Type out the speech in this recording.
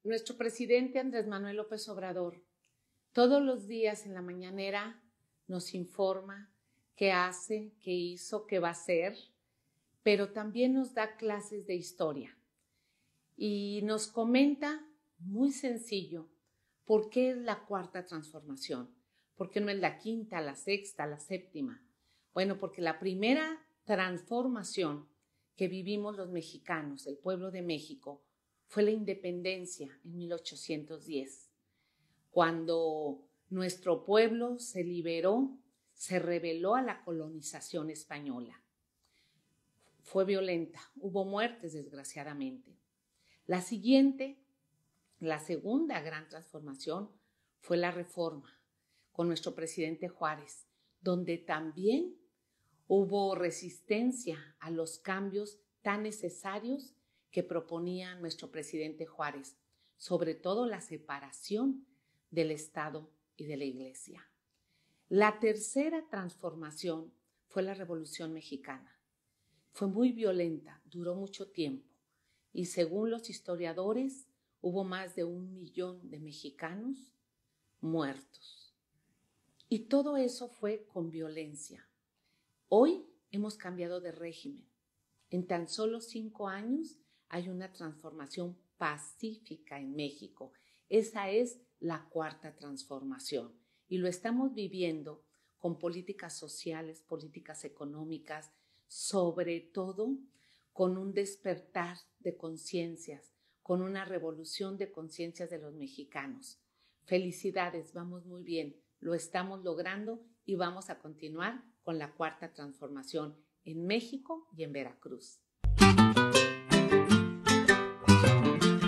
Nuestro presidente Andrés Manuel López Obrador todos los días en la mañanera nos informa qué hace, qué hizo, qué va a hacer, pero también nos da clases de historia y nos comenta muy sencillo por qué es la cuarta transformación, por qué no es la quinta, la sexta, la séptima. Bueno, porque la primera transformación que vivimos los mexicanos, el pueblo de México, fue la independencia en 1810, cuando nuestro pueblo se liberó, se rebeló a la colonización española. Fue violenta, hubo muertes desgraciadamente. La segunda gran transformación fue la Reforma, con nuestro presidente Juárez, donde también hubo resistencia a los cambios tan necesarios que proponía nuestro presidente Juárez, sobre todo la separación del Estado y de la Iglesia. La tercera transformación fue la Revolución Mexicana. Fue muy violenta, duró mucho tiempo y según los historiadores hubo más de 1 millón de mexicanos muertos. Y todo eso fue con violencia. Hoy hemos cambiado de régimen. En tan solo 5 años hay una transformación pacífica en México. Esa es la cuarta transformación y lo estamos viviendo con políticas sociales, políticas económicas, sobre todo con un despertar de conciencias, con una revolución de conciencias de los mexicanos. Felicidades, vamos muy bien, lo estamos logrando y vamos a continuar con la cuarta transformación en México y en Veracruz.